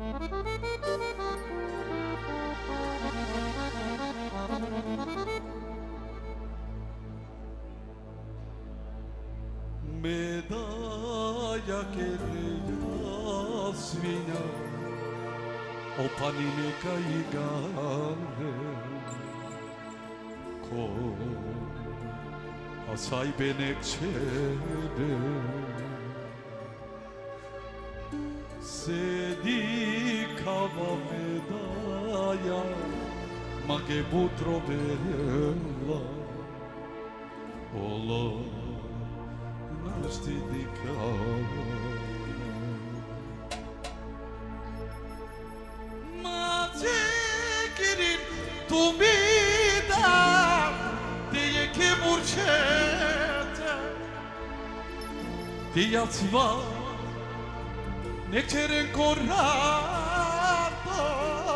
Medalha queria svinha o panine caigare ko asai benekçede sedi kava medalha mage butro bella ola Sti di ma çekirin tumida diye ki murçete diyatva nekçerin korrata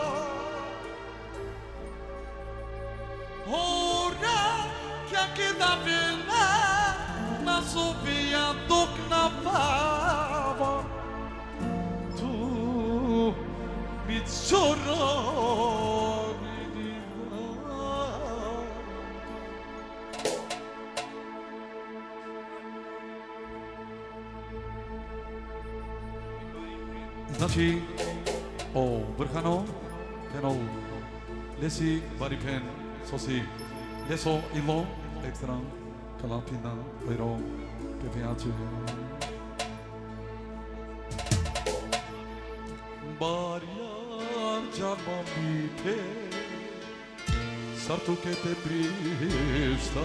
ora que da vela na Sofia dok na pava tu mit soroni Znači o vrhano penol lesi baripen sosi leso ilo extra Kalapina, Vero, Pepiace Bariar Jamamite Sartu che te prista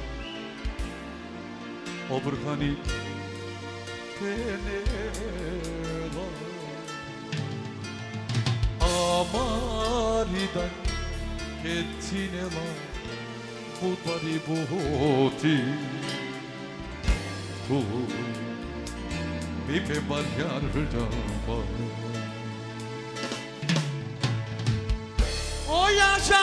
Obrhani Tenela Amaridan Ketinela Budbari buhoti tu mi pe baryar jamba o yaşa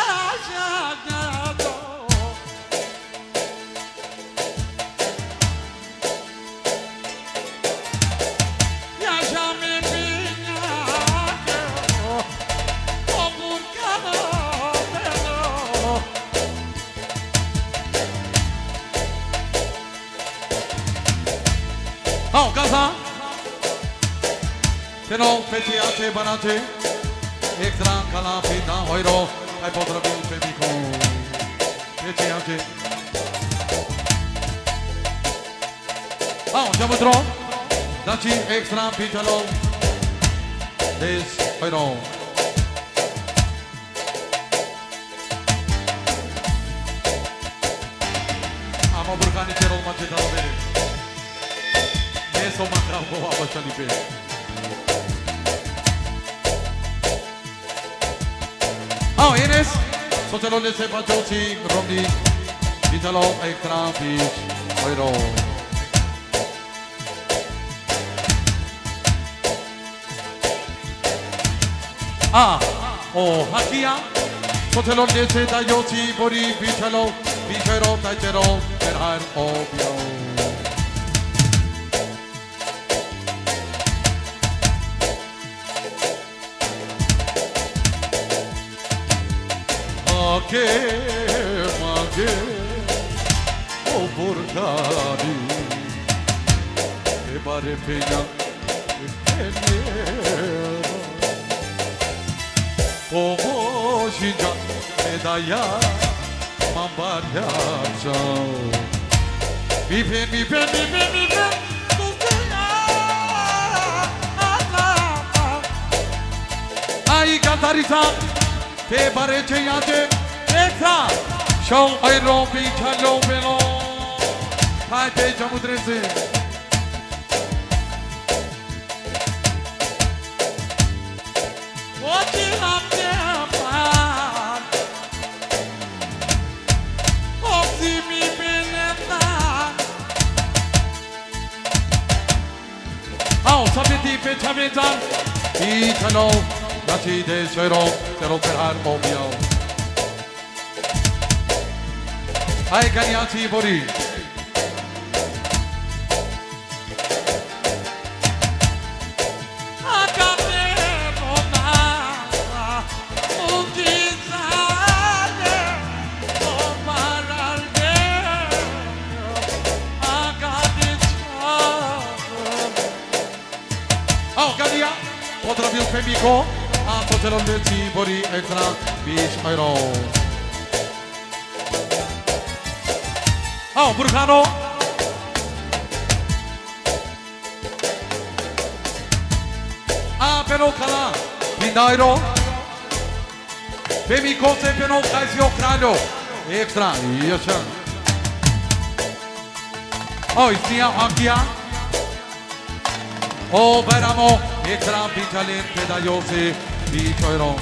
Oh, Gaza! Teno, petiate, banate, extra calapina, hoiro, ai potrabim pedico. Petiate. Oh, siamo dro. Daci extra pitalo. Des, hoiro. Amo burkani cerol macetalo bere. Eso mandrao boa bastante bem. Oh, Ines, sotelo le se pajoci, romdi, vitalo extra beach, oiro. Ah, oh, hakia, sotelo le se dayoci, bori, vitalo, vichero, tachero, perhar, obio. Mage, o burkani, e bare pena, o mojinja, medaya, mambarya chao. Vipen, ai cantarita, te bare cheyate. Ekta, show airo bichalo belo, hai pe jamudrese. Ochi namte apar, ochi mi beneta. Ao sabeti pe chametan, bichalo, nati de shero perhar obio. Hai caniaci bori. Akate pozdravil Femiko a po celom deci borí extra víš euro. Ahoj, Burchano. A penou kala, Vindairo. Femiko se penou kajsího kráľo. Extra, ještě. Ahoj, Snia Ankia. O, veramo, extra pičalin, teda Josi, víš euro.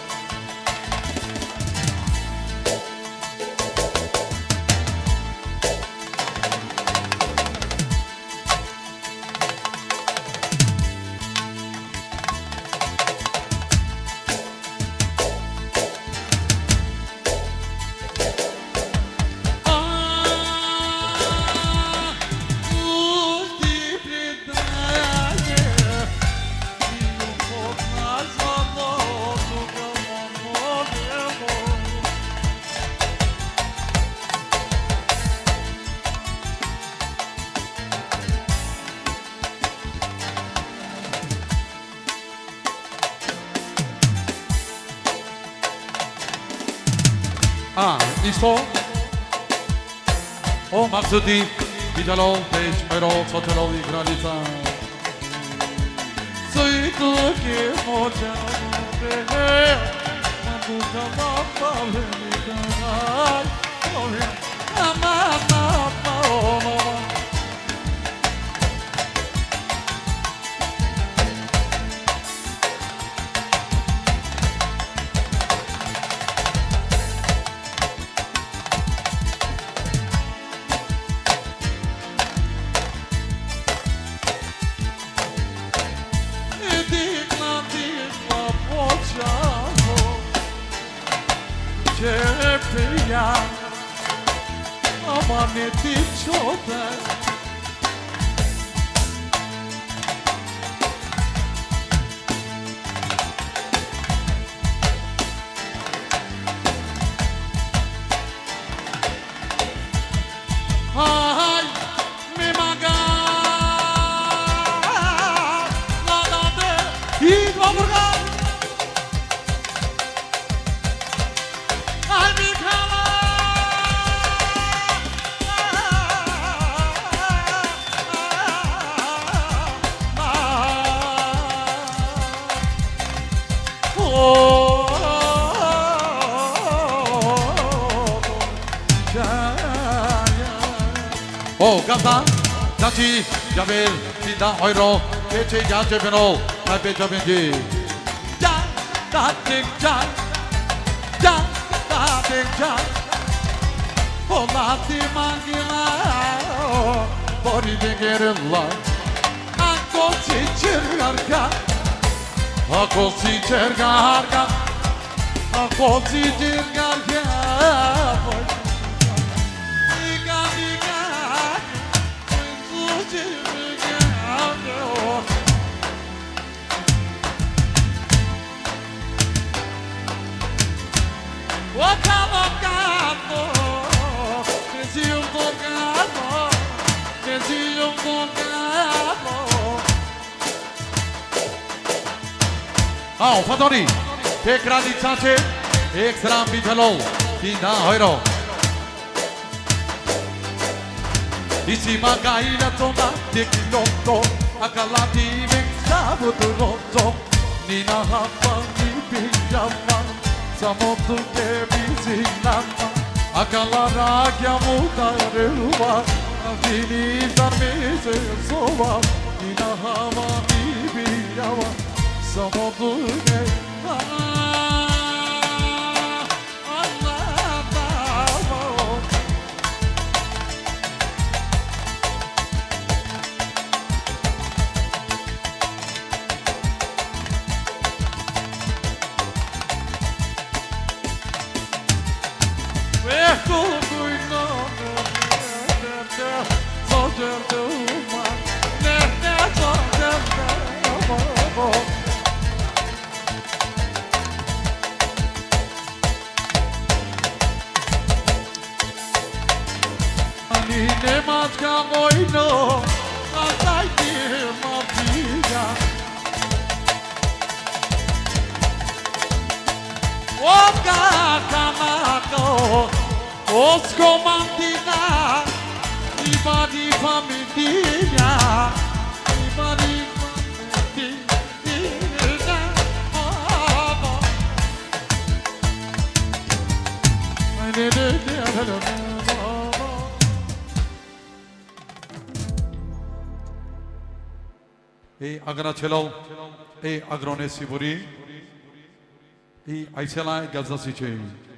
Isto? O, Maksudi, Vidalo, Peć, Mero, Soterovi, Granica. Sojtu ke moja behe, Mabuka mapa velikai, Amana paolo. Amaneti çoğda Ay, mi maga Lalade İyi kaburga Ay mi kala O, Gazan, Zaci, Javel, Tinda, Euro, Keçe, Yace, Benol, Taipei, Jabenji. Jan, Dating, Jan, Jan, Dating, Jan. O, Lati, Mangila, Bori, Dengerilla. Ako, Cicergarga, Ako, Cicergarga, Ako, Cicergarga. Ao, Fadori, pe Gradițace, extra ambitelol, Tina Hoiro. Isi magaina tona, tekilonto, akalati vexavutu roto, Nina hapa ni pijama, samotu ke bizinama, akalara kya mutarelva, avini zamese sova, Nina hava ni pijama. Samodu ge Allah baba Ve kuyno Soderdu ma Ne soderdu baba Ne matka moino, asai ti mafia. Osco Mantina, Ibadi Famidina, Ibadi Famidina, Hey, Agana Chelo, hey, Agrone Siburi, hey, Aisela Gazasiche.